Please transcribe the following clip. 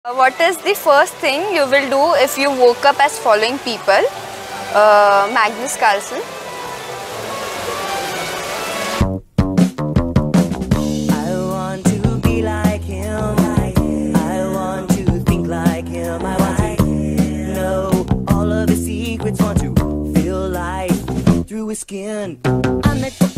What is the first thing you will do if you woke up as following people? Magnus Carlsen. I want to be like him. I want to think like him. I want to know all of his secrets. Want to feel life through his skin. I met the